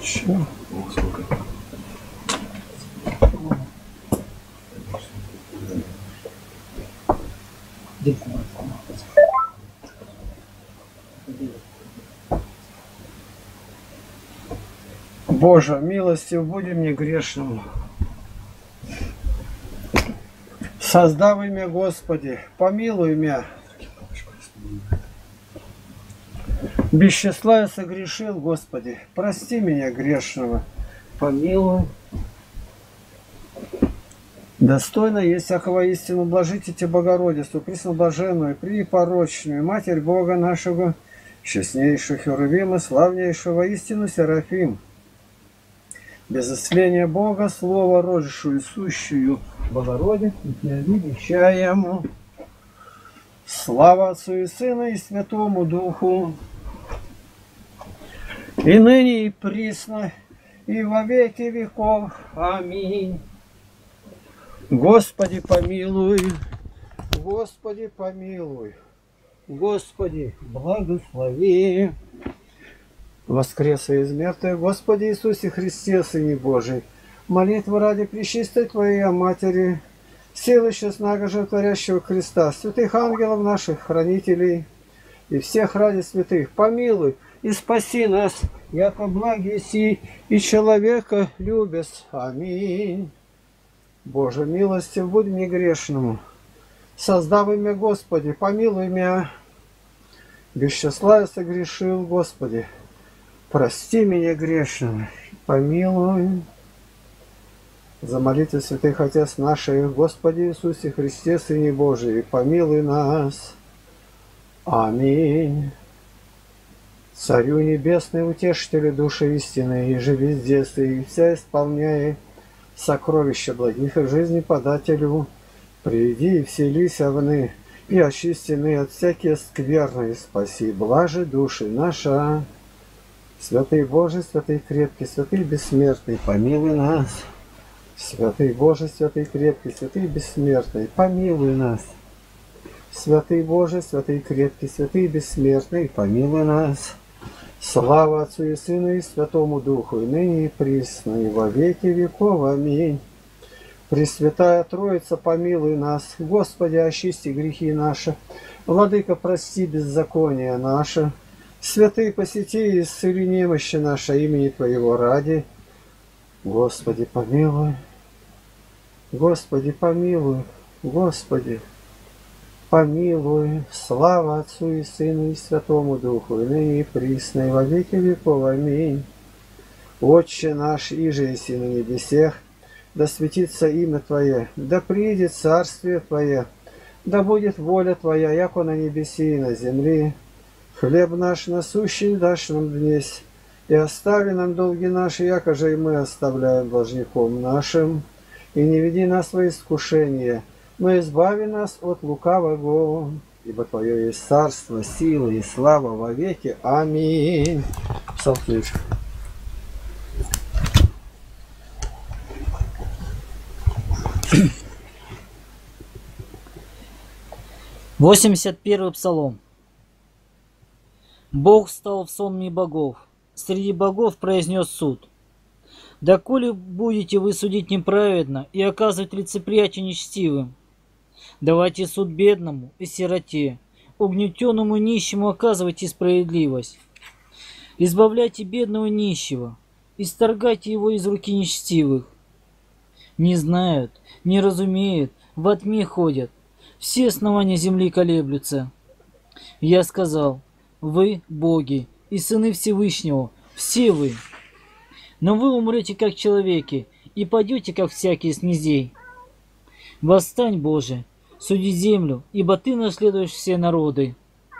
Чего? О, сколько. Боже, милостив буди мне грешному. Создав имя Господи, помилуй меня. Без числа я согрешил, Господи, прости меня грешного, помилуй. Достойно есть всякого истину, блажите Богородицу, пресноблаженную, препорочную, Матерь Бога нашего, честнейшую Херувима, славнейшего истину Серафим. Без исцеления Бога, Слово, рожившую, сущую Богородицу, Тебя величаем. Слава Отцу и Сыну и Святому Духу, и ныне и присно, и во веки веков. Аминь. Господи, помилуй, Господи, помилуй, Господи, благослови. Воскресший из мертвых, Господи Иисусе Христе, Сыне Божий, молитва ради пречистой Твоей Матери, силы честного животворящего Христа, святых ангелов наших, хранителей и всех ради святых, помилуй и спаси нас, яко благи си и человека любясь. Аминь. Боже, милостив будь мне грешному, создав имя Господи, помилуй меня. Без числа я согрешил, Господи, прости меня грешного, помилуй. За молитву святых Отец наших, Господи Иисусе Христе, Сыне Божий, помилуй нас. Аминь. Царю Небесный, утешителю души истины, и же везде и вся исполняй сокровища благих и жизни подателю, приди и вселись овны, и очистены от всякие скверны, и спаси блажи души наша. Святый Божий, святый крепкий, святый бессмертный, помилуй нас. Святый Божий, святый крепкий, святый бессмертный, помилуй нас. Святый Божий, святый крепкий, святый бессмертный, помилуй нас. Слава Отцу и Сыну и Святому Духу, и ныне и присно, и во веки веков. Аминь. Пресвятая Троица, помилуй нас. Господи, очисти грехи наши. Владыка, прости беззаконие наше. Святые, посети и исцели немощи наши имени Твоего ради. Господи, помилуй. Господи, помилуй. Господи, помилуй. Слава Отцу и Сыну и Святому Духу, и ныне и присно, и во веки веков. Аминь. Отче наш, иже еси на небесех, да светится имя Твое, да приидет царствие Твое, да будет воля Твоя, яко на небеси и на земли. Хлеб наш насущный дашь нам днесь, и остави нам долги наши, яко же и мы оставляем должником нашим. И не веди нас во искушение, но избави нас от лукавого, ибо Твое есть царство, сила и слава во веки. Аминь. Псалтырь. Восемьдесят первый псалом. Бог стал в сонме богов, среди богов произнес суд. Доколе будете вы судить неправедно и оказывать лицеприятие нечестивым? Давайте суд бедному и сироте, угнетенному и нищему оказывайте справедливость. Избавляйте бедного и нищего, исторгайте его из руки нечестивых. Не знают, не разумеют, во тьме ходят, все основания земли колеблются. Я сказал: вы боги и сыны Всевышнего, все вы. Но вы умрете, как человеки, и падете, как всякие из князей. Восстань, Боже, суди землю, ибо Ты наследуешь все народы.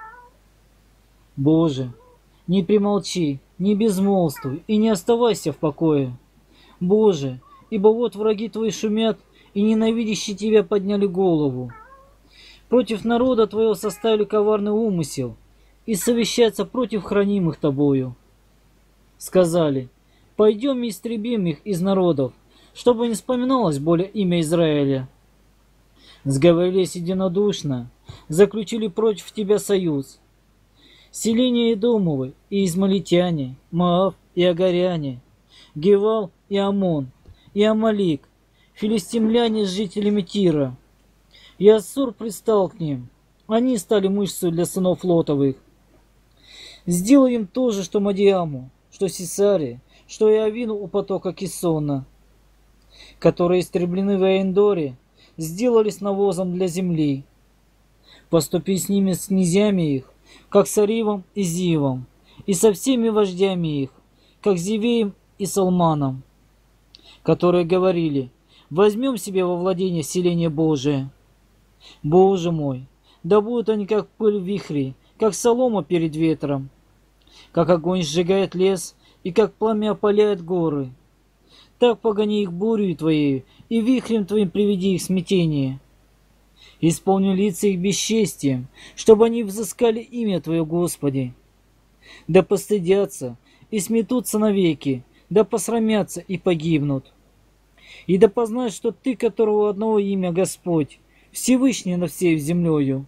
Боже, не примолчи, не безмолвствуй и не оставайся в покое. Боже, ибо вот враги Твои шумят, и ненавидящие Тебя подняли голову. Против народа Твоего составили коварный умысел, и совещаться против хранимых Тобою. Сказали: пойдем и истребим их из народов, чтобы не вспоминалось более имя Израиля. Сговорились единодушно, заключили против Тебя союз. Селения Эдомовы и измалитяне, Моав и Агаряне, Гевал и Амон, и Амалик, филистимляне с жителями Тира. И Ассур пристал к ним. Они стали мышцей для сынов Лотовых. Сделай им то же, что Мадиаму, что Сисаре, что и Авину у потока Кисона, которые истреблены в Эндоре, сделались навозом для земли. Поступи с ними, с князьями их, как с Аривом и Зивом, и со всеми вождями их, как Зивеем и Салманом, которые говорили: возьмем себе во владение селение Божие. Боже мой, да будут они как пыль в вихре, как солома перед ветром, как огонь сжигает лес и как пламя опаляет горы. Так погони их бурью твоею, и вихрем твоим приведи их смятение. Исполни лица их бесчестием, чтобы они взыскали имя Твое, Господи. Да постыдятся и сметутся навеки, да посрамятся и погибнут. И да познают, что Ты, которого одного имя Господь, Всевышний над всей землею.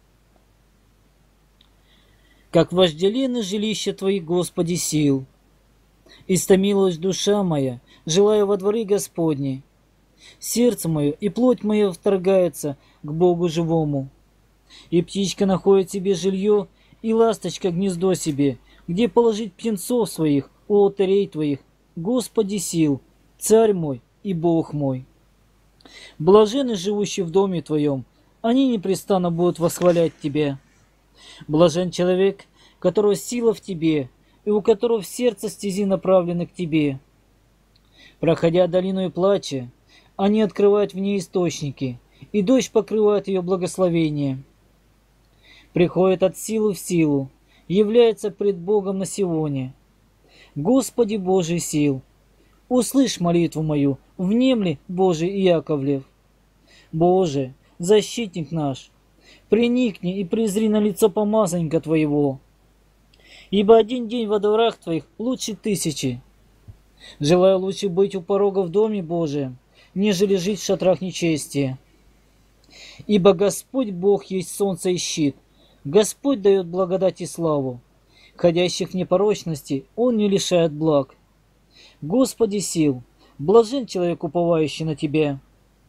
Как вожделенны жилища Твои, Господи, сил. Истомилась душа моя, желая во дворы Господни. Сердце мое и плоть моя вторгаются к Богу живому. И птичка находит себе жилье, и ласточка гнездо себе, где положить птенцов своих у алтарей Твоих, Господи сил, Царь мой и Бог мой. Блаженны живущие в доме Твоем, они непрестанно будут восхвалять Тебя. Блажен человек, которого сила в Тебе, и у которого в сердце стези направлены к Тебе. Проходя долину и плача, они открывают в ней источники, и дождь покрывает ее благословение. Приходит от силы в силу, является пред Богом на Сионе. Господи Божий сил, услышь молитву мою, внемли, Божий Иаковлев. Боже, защитник наш, приникни и презри на лицо помазанника Твоего. Ибо один день во дворах Твоих лучше 1000. Желаю лучше быть у порога в доме Божием, нежели жить в шатрах нечестия. Ибо Господь Бог есть солнце и щит, Господь дает благодать и славу. Ходящих в непорочности Он не лишает благ. Господи сил, блажен человек, уповающий на Тебя.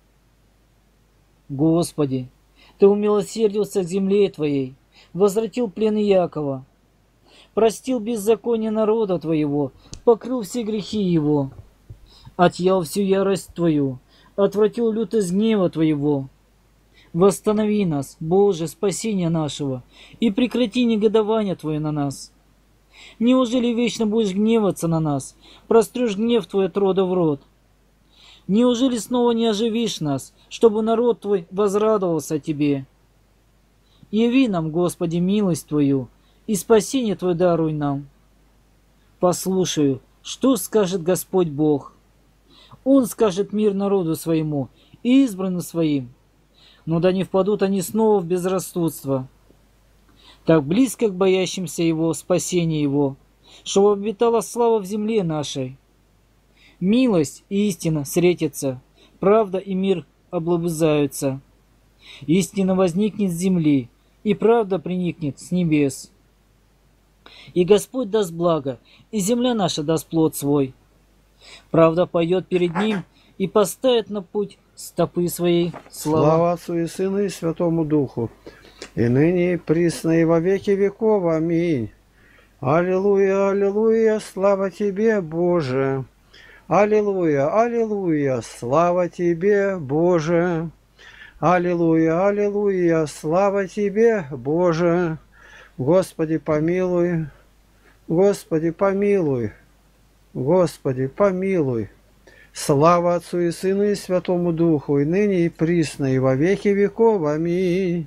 Господи, Ты умилосердился к земле Твоей, возвратил плен Иакова, простил беззаконие народа Твоего, покрыл все грехи его, отъял всю ярость Твою, отвратил лютость гнева Твоего. Восстанови нас, Боже, спасение нашего, и прекрати негодование Твое на нас. Неужели вечно будешь гневаться на нас, прострешь гнев Твой от рода в род? Неужели снова не оживишь нас, чтобы народ Твой возрадовался Тебе? Яви нам, Господи, милость Твою, и спасение Твое даруй нам. Послушаю, что скажет Господь Бог. Он скажет мир народу своему и избранным своим, но да не впадут они снова в безрассудство. Так близко к боящимся Его спасение Его, чтобы обитала слава в земле нашей. Милость и истина встретятся, правда и мир облобызаются. Истина возникнет с земли, и правда приникнет с небес. И Господь даст благо, и земля наша даст плод свой. Правда пойдет перед Ним и поставит на путь стопы своей. Слава Отцу и Сыну и Святому Духу, и ныне и присно и во веки веков. Аминь. Аллилуйя, аллилуйя, слава Тебе, Боже. Аллилуйя, аллилуйя, слава Тебе, Боже. Аллилуйя, аллилуйя, слава Тебе, Боже. Господи, помилуй, Господи, помилуй, Господи, помилуй. Слава Отцу и Сыну и Святому Духу, и ныне и присно, и во веки веков. Аминь.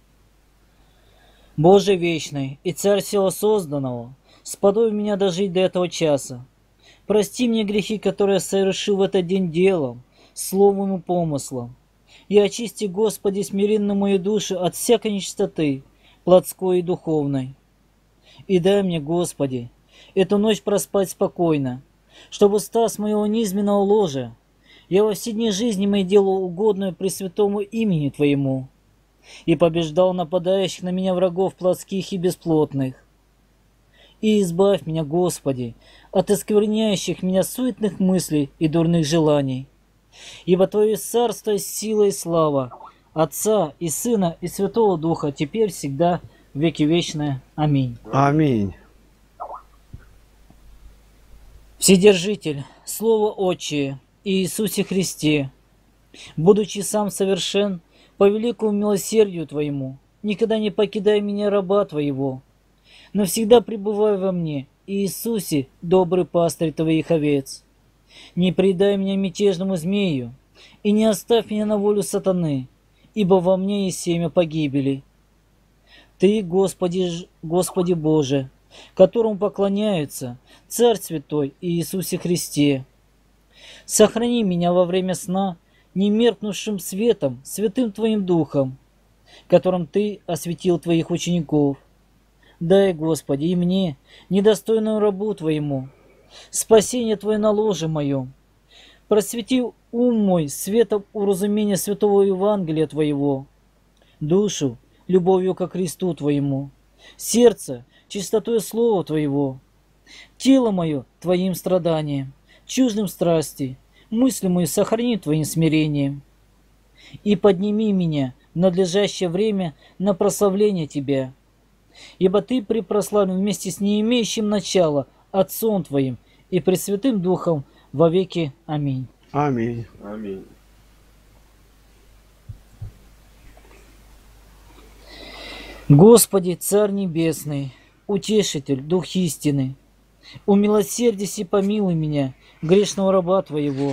Боже вечный и Царь всего созданного, сподобь меня дожить до этого часа. Прости мне грехи, которые я совершил в этот день делом, словом и помыслом. И очисти, Господи, смиренно мою душу от всякой нечистоты, плотской и духовной. И дай мне, Господи, эту ночь проспать спокойно, чтобы, став с моего низменного ложа, я во все дни жизни моей делал угодную пресвятому имени Твоему и побеждал нападающих на меня врагов плотских и бесплотных. И избавь меня, Господи, от оскверняющих меня суетных мыслей и дурных желаний. Ибо Твое царство, сила и слава, Отца и Сына и Святого Духа, теперь всегда, в веки вечное. Аминь. Аминь. Вседержитель, Слово Отчее, и Иисусе Христе, будучи сам совершен, по великому милосердию Твоему, никогда не покидай меня, раба Твоего, но всегда пребывай во мне, Иисусе, добрый пастырь Твоих овец. Не предай меня мятежному змею, и не оставь меня на волю сатаны, ибо во мне есть семя погибели. Ты, Господи Боже, которому поклоняются Царь Святой и Иисусе Христе, сохрани меня во время сна немеркнувшим светом, святым Твоим Духом, которым Ты осветил Твоих учеников. Дай, Господи, и мне, недостойную рабу Твоему, спасение Твое на ложе моем. Просвети ум мой светом уразумения святого Евангелия Твоего, душу любовью ко Христу Твоему, сердце чистотой Слова Твоего, тело мое Твоим страданием, чуждым страсти, мысли мои сохрани Твоим смирением. И подними меня в надлежащее время на прославление Тебя, ибо Ты препрославлен вместе с не имеющим начала Отцом Твоим и Пресвятым Духом во веки. Аминь. Аминь. Аминь. Господи, Царь Небесный, Утешитель, Дух истины, умилосердись и помилуй меня, грешного раба Твоего.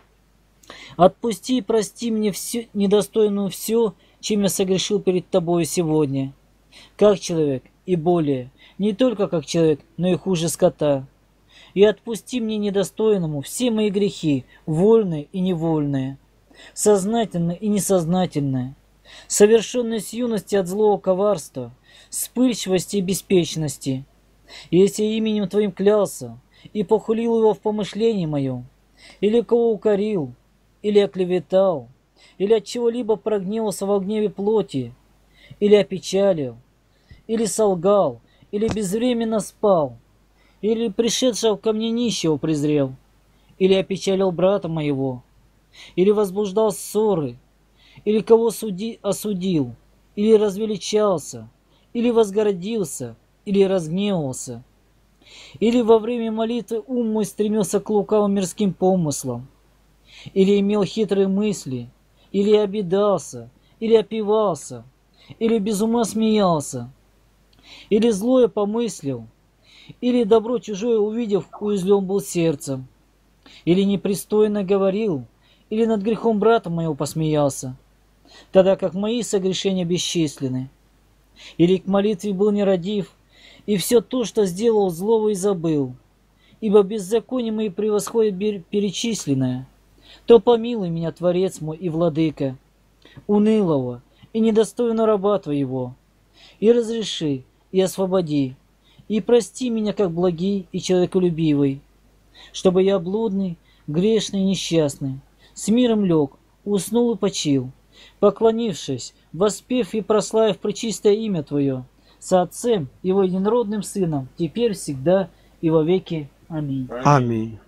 Отпусти и прости мне недостойную все, чем я согрешил перед Тобою сегодня, как человек и более, не только как человек, но и хуже скота. И отпусти мне недостойному все мои грехи, вольные и невольные, сознательные и несознательные, совершенные с юности от злого коварства, вспыльчивости и беспечности. Если именем Твоим клялся и похулил его в помышлении моем, или кого укорил, или оклеветал, или от чего-либо прогневался во гневе плоти, или опечалил, или солгал, или безвременно спал, или пришедшего ко мне нищего презрел, или опечалил брата моего, или возбуждал ссоры, или кого осудил, или развеличался, или возгордился, или разгневался, или во время молитвы ум мой стремился к лукавым мирским помыслам, или имел хитрые мысли, или обидался, или опивался, или без ума смеялся, или злое помыслил, или добро чужое увидев, уязвлен был сердцем, или непристойно говорил, или над грехом брата моего посмеялся, тогда как мои согрешения бесчисленны, или к молитве был нерадив, и все то, что сделал злого, и забыл, ибо беззаконие мои превосходят перечисленное, то помилуй меня, Творец мой и Владыка, унылого и недостойного раба Твоего, и разреши, и освободи, и прости меня, как благий и человеколюбивый, чтобы я блудный, грешный и несчастный, с миром лег, уснул и почил, поклонившись, воспев и прославив пречистое имя Твое, со Отцем и Его единородным Сыном, теперь, всегда и во веки. Аминь. Аминь.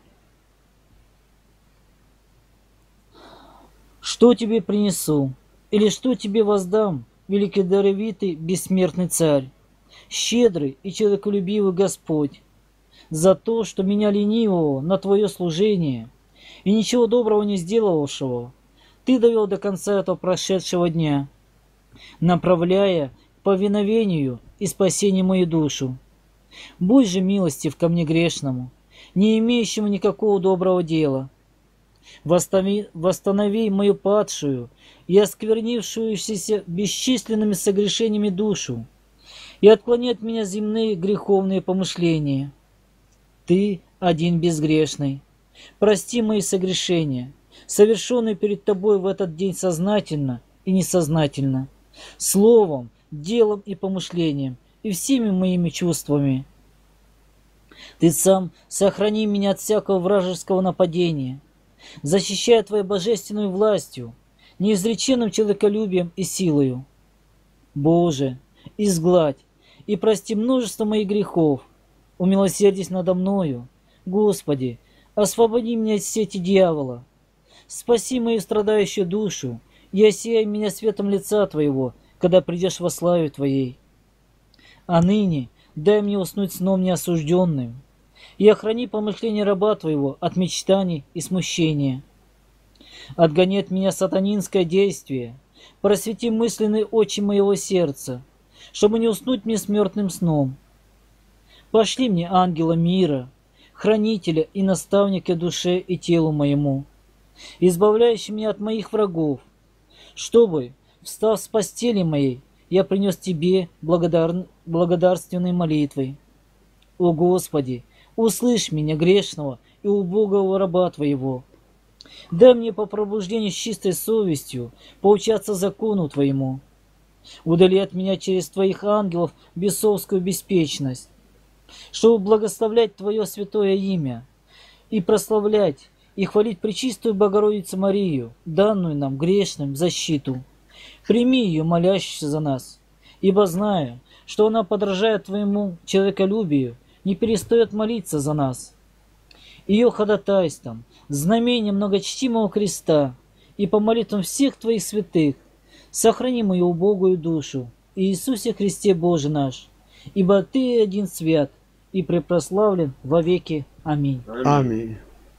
Что Тебе принесу, или что Тебе воздам, великий даровитый, бессмертный Царь, щедрый и человеколюбивый Господь, за то, что меня ленивого на Твое служение и ничего доброго не сделавшего Ты довел до конца этого прошедшего дня, направляя к повиновению и спасению мою душу. Будь же милостив ко мне грешному, не имеющему никакого доброго дела. Восстанови мою падшую и осквернившуюся бесчисленными согрешениями душу, и отклони от меня земные греховные помышления. Ты один безгрешный. Прости мои согрешения, совершенные перед Тобой в этот день сознательно и несознательно, словом, делом и помышлением, и всеми моими чувствами. Ты сам сохрани меня от всякого вражеского нападения, защищая Твоей божественной властью, неизреченным человеколюбием и силою. Боже, изгладь и прости множество моих грехов, умилосердись надо мною. Господи, освободи меня от сети дьявола. Спаси мою страдающую душу и осияй меня светом лица Твоего, когда придешь во славе Твоей. А ныне дай мне уснуть сном неосужденным и охрани помышления раба Твоего от мечтаний и смущения. Отгони от меня сатанинское действие, просвети мысленные очи моего сердца, чтобы не уснуть мне смертным сном. Пошли мне ангела мира, хранителя и наставника душе и телу моему, избавляющий меня от моих врагов, чтобы, встав с постели моей, я принес Тебе благодарственной молитвой. О Господи, услышь меня, грешного и убогого раба Твоего. Дай мне по пробуждению с чистой совестью поучаться закону Твоему. Удали от меня через Твоих ангелов бесовскую беспечность, чтобы благословлять Твое святое имя и прославлять и хвалить пречистую Богородицу Марию, данную нам грешным защиту. Прими ее, молящуюся за нас, ибо знаю, что она, подражая Твоему человеколюбию, не перестает молиться за нас. Ее ходатайством, знамением многочтимого креста и по молитвам всех Твоих святых сохрани мою убогую душу, Иисусе Христе Боже наш, ибо Ты один свят и препрославлен во веки. Аминь. Аминь.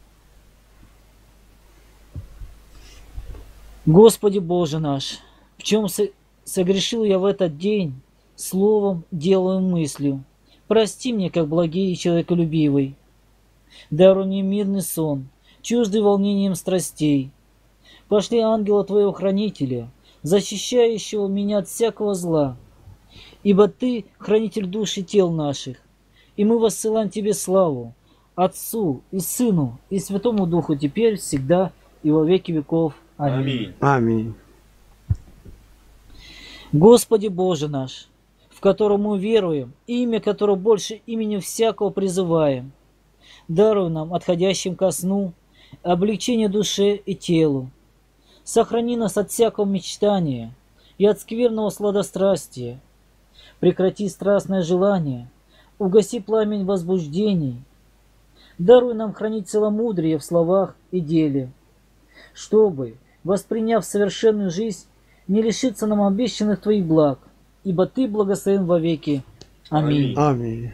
Господи Боже наш, в чем согрешил я в этот день, словом, делом, мыслью, прости мне, как благий и человеколюбивый. Даруй мне мирный сон, чуждый волнением страстей. Пошли ангела Твоего хранителя, защищающего меня от всякого зла. Ибо Ты хранитель душ и тел наших, и мы воссылаем Тебе славу, Отцу и Сыну и Святому Духу теперь, всегда и во веки веков. Аминь. Аминь. Господи Боже наш, в котором мы веруем, имя которого больше имени всякого призываем, даруй нам, отходящим ко сну, облегчение душе и телу. Сохрани нас от всякого мечтания и от скверного сладострастия. Прекрати страстное желание, угаси пламень возбуждений. Даруй нам хранить целомудрие в словах и деле, чтобы, восприняв совершенную жизнь, не лишиться нам обещанных Твоих благ, ибо Ты благословен во веки. Аминь. Аминь.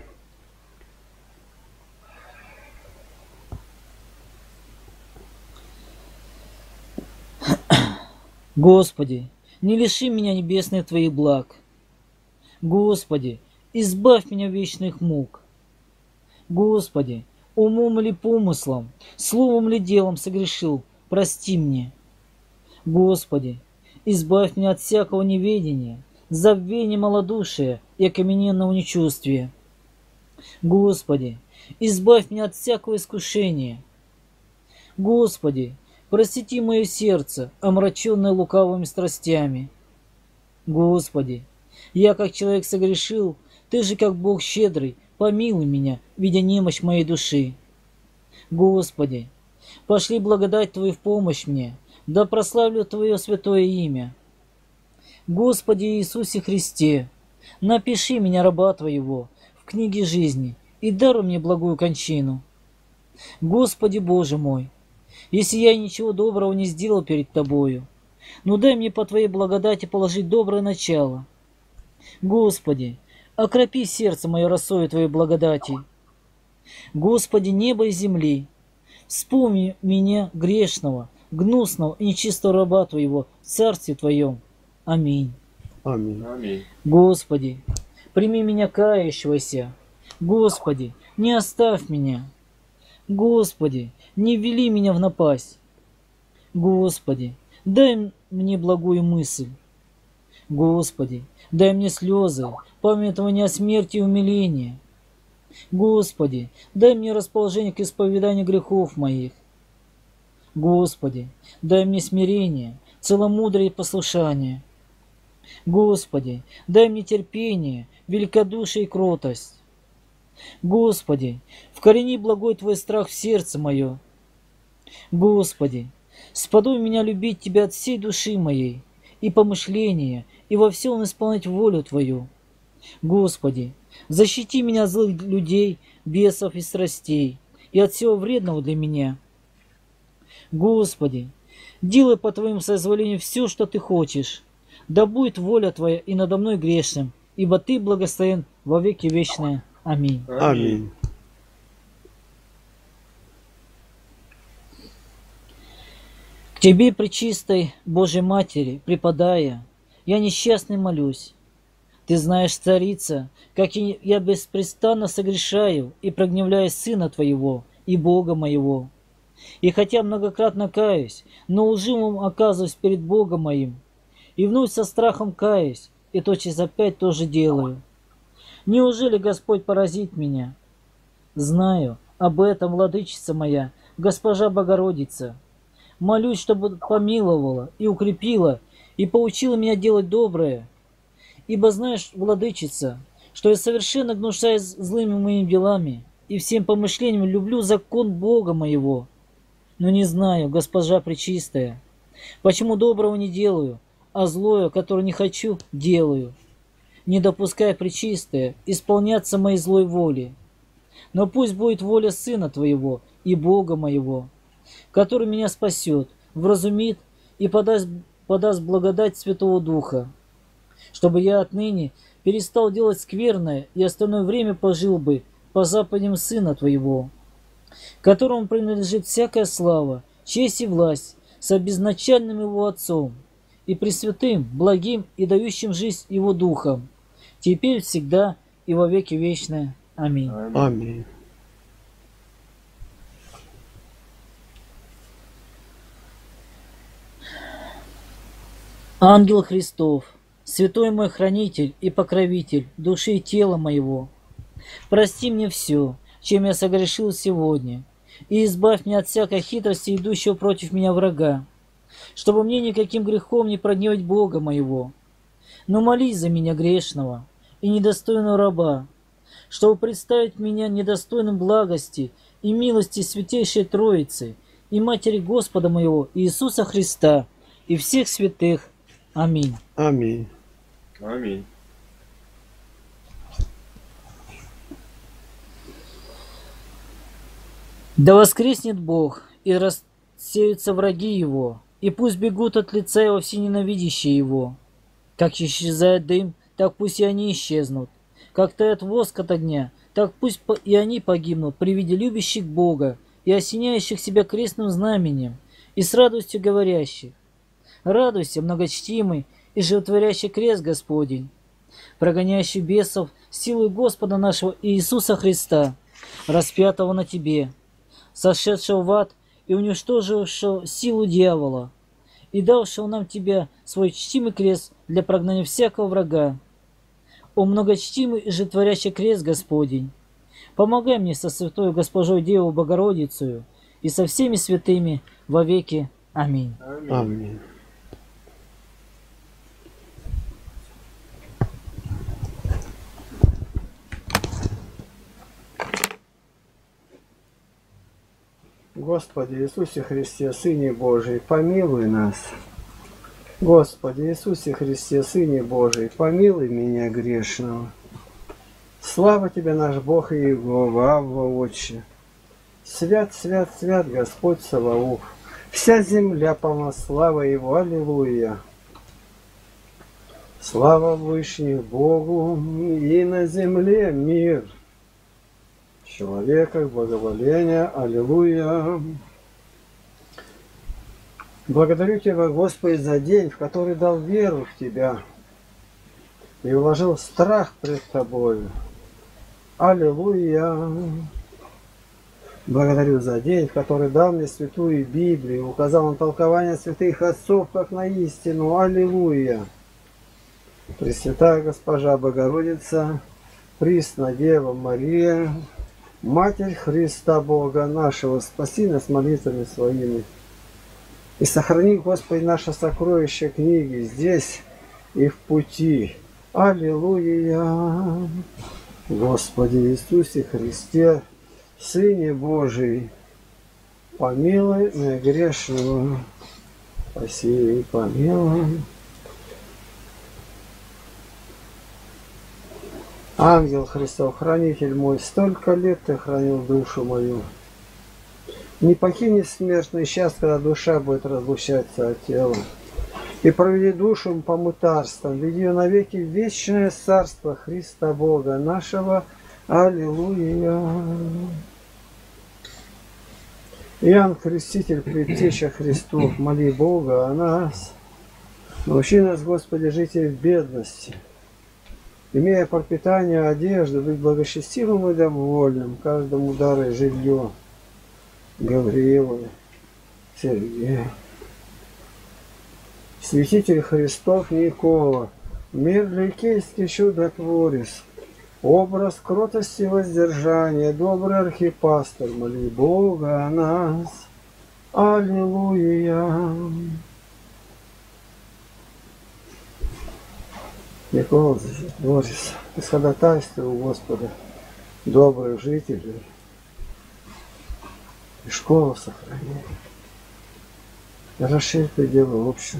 Господи, не лиши меня небесных Твоих благ. Господи, избавь меня вечных мук. Господи, умом или помыслом, словом или делом согрешил, прости мне. Господи, избавь меня от всякого неведения, забвения малодушия и окамененного нечувствия. Господи, избавь меня от всякого искушения. Господи, просвети мое сердце, омраченное лукавыми страстями. Господи, я как человек согрешил, Ты же как Бог щедрый, помилуй меня, видя немощь моей души. Господи, пошли благодать Твою в помощь мне, да прославлю Твое святое имя. Господи Иисусе Христе, напиши меня, раба Твоего, в книге жизни и даруй мне благую кончину. Господи Боже мой, если я ничего доброго не сделал перед Тобою, но дай мне по Твоей благодати положить доброе начало. Господи, окропи сердце мое росою Твоей благодати. Господи, небо и земли, вспомни меня грешного, гнусного и нечистого раба Твоего в Царстве Твоем. Аминь. Аминь. Господи, прими меня кающегося. Господи, не оставь меня. Господи, не ввели меня в напасть. Господи, дай мне благую мысль. Господи, дай мне слезы, памятования о смерти и умилении. Господи, дай мне расположение к исповеданию грехов моих. Господи, дай мне смирение, целомудрие и послушание. Господи, дай мне терпение, великодушие и кротость. Господи, вкорени благой Твой страх в сердце мое. Господи, сподобь меня любить Тебя от всей души моей, и помышления, и во всем исполнять волю Твою. Господи, Защити меня от злых людей, бесов и страстей, и от всего вредного для меня. Господи, делай по Твоему соизволению все, что Ты хочешь. Да будет воля Твоя и надо мной грешным, ибо Ты благословен во веки вечные. Аминь. Аминь. К Тебе, пречистой Божьей Матери, преподая, я несчастный молюсь. Ты знаешь, царица, как я беспрестанно согрешаю и прогневляю Сына Твоего и Бога моего. И хотя многократно каюсь, но лживым оказываюсь перед Богом моим, и вновь со страхом каюсь, и тотчас опять тоже делаю. Неужели Господь поразит меня? Знаю об этом, владычица моя, госпожа Богородица. Молюсь, чтобы помиловала и укрепила, и поучила меня делать доброе. Ибо знаешь, владычица, что я совершенно гнушаюсь злыми моими делами, и всем помышлением люблю закон Бога моего. Но не знаю, госпожа Пречистая, почему доброго не делаю, а злое, которое не хочу, делаю. Не допускай, Пречистая, исполняться моей злой воли. Но пусть будет воля Сына Твоего и Бога моего, который меня спасет, вразумит и подаст благодать Святого Духа, чтобы я отныне перестал делать скверное и остальное время пожил бы по заповедям Сына Твоего, которому принадлежит всякая слава, честь и власть с обезначальным Его Отцом и пресвятым, благим и дающим жизнь Его Духом, теперь, всегда и во веки вечные. Аминь. Аминь. Ангел Христов, святой мой хранитель и покровитель души и тела моего, прости мне все, чем я согрешил сегодня, и избавь меня от всякой хитрости, идущего против меня врага, чтобы мне никаким грехом не прогневать Бога моего. Но молись за меня грешного и недостойного раба, чтобы представить меня недостойным благости и милости Святейшей Троицы и Матери Господа моего Иисуса Христа и всех святых. Аминь. Аминь. Аминь. Да воскреснет Бог, и рассеются враги Его, и пусть бегут от лица Его все ненавидящие Его. Как исчезает дым, так пусть и они исчезнут. Как тает воск от огня, так пусть и они погибнут при виде любящих Бога и осеняющих себя крестным знаменем, и с радостью говорящих: «Радуйся, многочтимый и животворящий крест Господень, прогоняющий бесов силой Господа нашего Иисуса Христа, распятого на тебе, сошедшего в ад и уничтожившего силу дьявола, и давшего нам тебя, свой чтимый крест, для прогнания всякого врага. О многочтимый и животворящий крест Господень, помогай мне со святой Госпожой Девой Богородицею и со всеми святыми во веки. Аминь. Аминь. Господи Иисусе Христе, Сыне Божий, помилуй нас. Господи Иисусе Христе, Сыне Божий, помилуй меня грешного. Слава Тебе, наш Бог и Иегова, Авва, Отче. Свят, свят, свят Господь Саваоф. Вся земля полна славы Его. Аллилуйя. Слава Вышних Богу и на земле мир. В человеках благоволение. Аллилуйя. Благодарю Тебя, Господи, за день, в который дал веру в Тебя и вложил страх пред Тобою. Аллилуйя! Благодарю за день, в который дал мне святую Библию, указал на толкование святых отцов, как на истину. Аллилуйя! Пресвятая Госпожа Богородица, Пресна Дева Мария, Матерь Христа Бога нашего, спаси нас молитвами своими. И сохрани, Господи, наше сокровище книги здесь и в пути. Аллилуйя! Господи Иисусе Христе, Сыне Божий, помилуй меня грешного, спаси и помилуй. Ангел Христов, хранитель мой, столько лет ты хранил душу мою. Не покинет смертный час, когда душа будет разлучаться от тела. И проведи душу по мытарствам, веди ее навеки в вечное царство Христа Бога нашего. Аллилуйя. Иоанн Креститель, предтеча Христов, моли Бога о нас. Научи нас, Господи, жить и в бедности, имея пропитание, одежду, быть благочестивым и довольным, каждому дарой жилье. Гавриилу, Сергей. Святитель Христов Никола, мир ликейский чудотворец, образ кротости и воздержания, добрый архипастырь, моли Бога о нас. Аллилуйя. Никола Чудотворец, исходотайствуй у Господа добрых жителей и школу сохрани. И расширь пределы общим.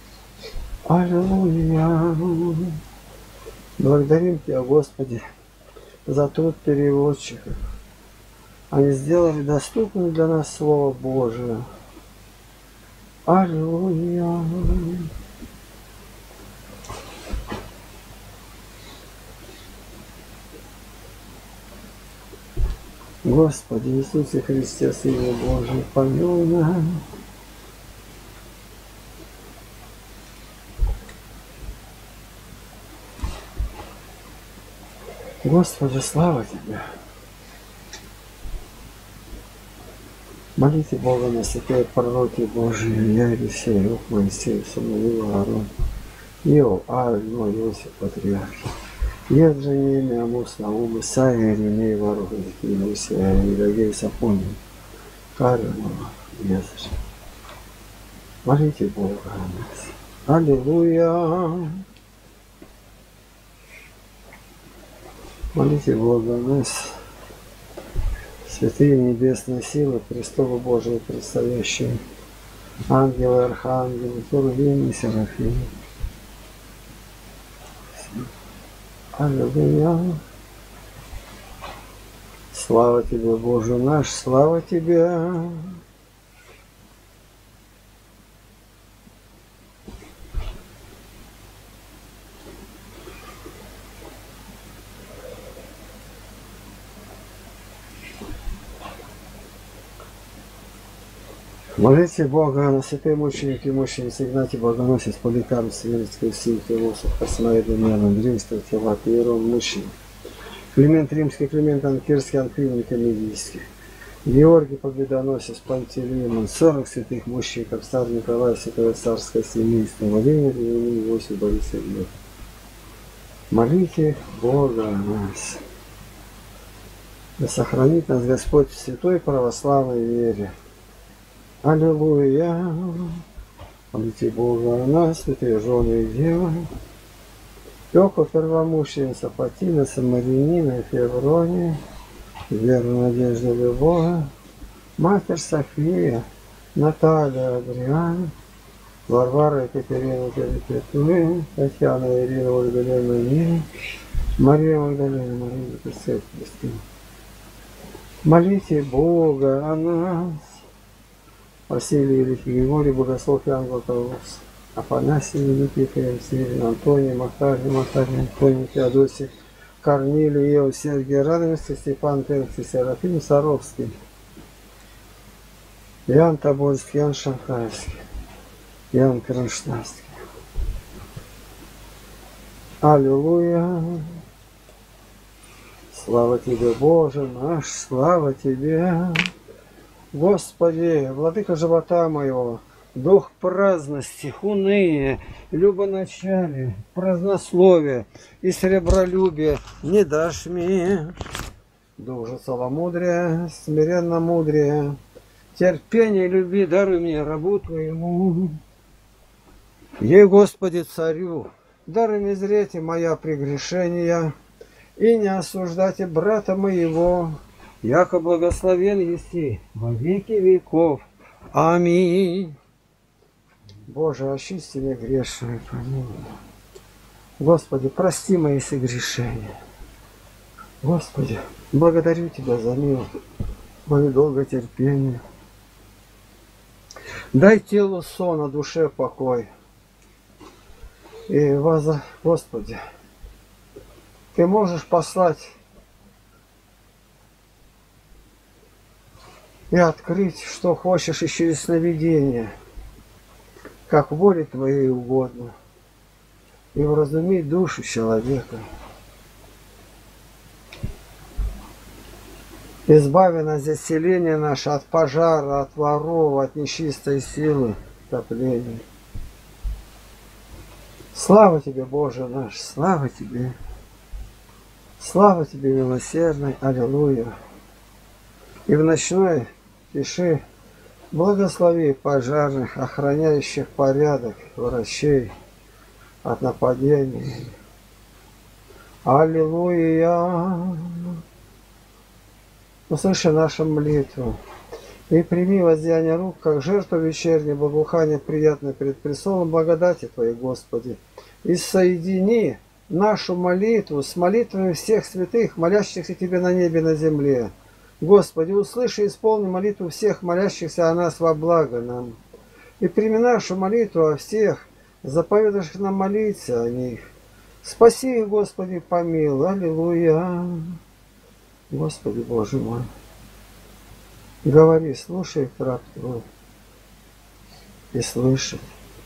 Аллилуйя. Благодарим Тебя, Господи, за труд переводчиков. Они сделали доступным для нас Слово Божие. Аллилуйя. Господи Иисусе Христе, Сыне Божий, помилуй нас. Господи, слава Тебе! Молите Бога на святые пророки Божии, Илья, Елисей, Рук, Моисей, Самуил, Аарон, Иов, Авель, Ной, Иосиф, Патриархи, Евжений, Амус, Наум, Исаия, Иеремия, Варух, Иезекииль, Моисея, Иудагей, Сафоний, Карел, Езер. Молите Бога о нас. Аллилуйя! Молите Бога о нас. Святые небесные силы, престолы Божии предстоящие, ангелы, архангелы, херувимы, серафимы. Аллилуйя. Слава Тебе, Боже наш, слава Тебе. Молите Бога на святые мученики и мученицы Игнатий Богоносец, Поликарп, Северский, Сим, Философ, Космаид, Демьян, Андрей, Стратилат, Иерон, мученик, Климент Римский, Климент Анкирский, Анкривник, Амидийский, Георгий Победоносец, Пантелеймон, 40 святых мучеников, царь Николай, святое царское семейство, Владимир, Иосиф, Борис и Глеб. Молите Бога о нас. Да сохранит нас Господь в святой православной вере. Аллилуйя. Молите Бога о нас, святые жены и девы. Пёкла первомученица, Патина, Самарянина, Феврония, Вера, Надежда, Любовь, Матерь София, Наталья, Адриана, Варвара, Екатерина, Перепетуя, Татьяна, Ирина, Ольга, Лена, Нина, Мария Магдалина, Мария, Церковь Христина. Молите Бога о нас. Василий Великий, Григорий, Богослов, Иоанн Златоуст, Афанасий Великий, Феофилий, Антоний, Макарий, Антоний, Феодосий, Корнилий, Иов, Сергий, Радовский, Степан Перций, Серафим, Саровский, Иоанн Тобольский, Иоанн Шанхайский, Иоанн Кронштадтский. Аллилуйя! Слава Тебе, Боже наш, слава Тебе! Господи, владыка живота моего, дух праздности, уныние, любоначалие, празднословие и сребролюбие не дашь мне. Дух же целомудрия, смиренно мудрее, терпение и любви даруй мне, рабу Твоему. Ей, Господи, царю, даруй мне зреть и моя прегрешения, и не осуждайте брата моего, яко благословен еси во веки веков. Аминь. Боже, очисти меня грешную, помилуй. Господи, прости мои согрешения. Господи, благодарю Тебя за мир, мое долготерпение. Дай телу сон, а душе покой. И, Господи, Ты можешь послать и открыть, что хочешь, и через сновидение, как воле Твоей угодно, и вразумить душу человека. Избави нас от селения наше, от пожара, от воров, от нечистой силы, топления. Слава Тебе, Боже наш, слава Тебе! Слава Тебе, милосердный, аллилуйя! И в ночной тиши благослови пожарных, охраняющих порядок, врачей от нападений. Аллилуйя! Услыши нашу молитву и прими воздаяние рук, как жертву вечернее благоухание, приятное пред престолом благодати Твоей, Господи. И соедини нашу молитву с молитвами всех святых, молящихся Тебе на небе и на земле. Господи, услыши и исполни молитву всех молящихся о нас во благо нам. И прими нашу молитву о всех, заповедавших нам молиться о них. Спаси их, Господи, помилуй. Аллилуйя. Господи, Боже мой. Говори, слушай, раб Твой, и слышит.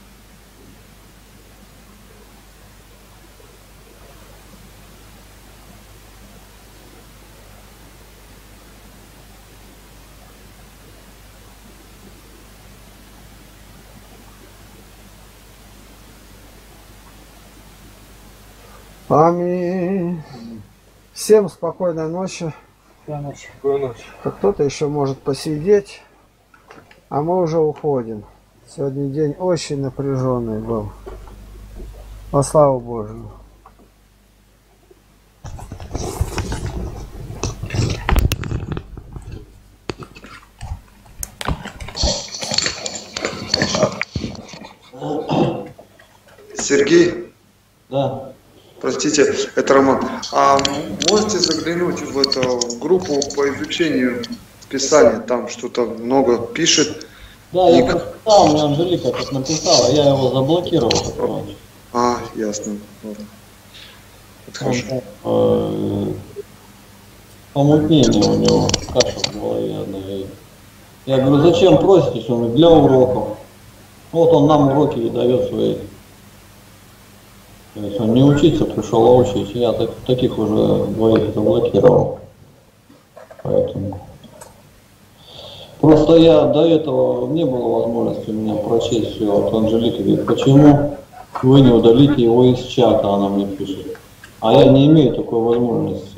Аминь. Всем спокойной ночи. Спокойной ночи. Как кто-то еще может посидеть, а мы уже уходим. Сегодня день очень напряженный был. Во славу Божию. Сергей? Да. Простите, это Роман. А можете заглянуть в эту группу по изучению Писания? Там что-то много пишет. Да, я прочитал, мне Анжелика тут написала, я его заблокировал. А, ясно. Ладно. Хорошо. Помутнение у него, каша в голове одна. Я говорю, зачем проситесь? Он говорит, для уроков. Вот он нам уроки и дает свои. То есть он не учиться пришел, а учить. Я таких уже двоих заблокировал. Поэтому. Просто я до этого не было возможности у меня прочесть все. Вот Анжелика говорит, почему вы не удалите его из чата, она мне пишет. А я не имею такой возможности.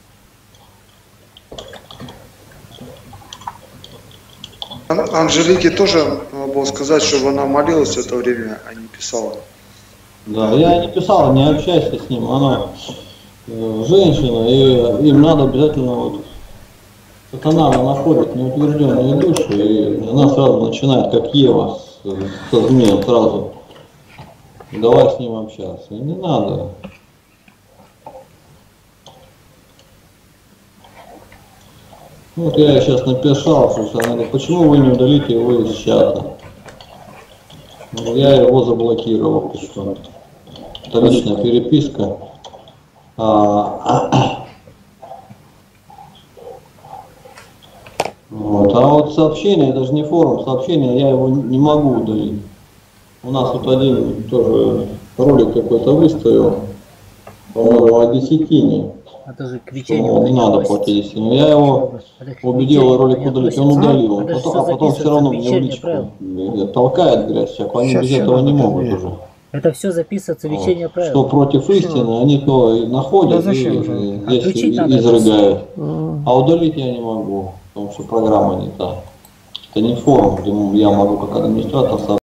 Анжелике тоже надо было сказать, чтобы она молилась в это время, а не писала. Да, я не писал, не общайся с ним. Она женщина, и им надо обязательно вот сатана находит неутвержденные души, и она сразу начинает, как Ева со змеем, сразу давай с ним общаться. И не надо. Вот я сейчас написал, что она говорит, почему вы не удалите его из чата? Я его заблокировал, что это личная переписка. Вот. А вот сообщение, это же не форум сообщения, я его не могу удалить. У нас тут один тоже ролик какой-то выставил, по-моему, о десятине. Это же к Не вечернему надо платить десятину. Я его убедил ролик удалить, он удалил. А потом все равно мне в личку толкает грязь всякую, они без этого не могут уже. Это все записывается в вечернее правило. Что против истины, они то и находят, и здесь изрыгают. А удалить я не могу, потому что программа не та. Это не форум, где я могу как администратор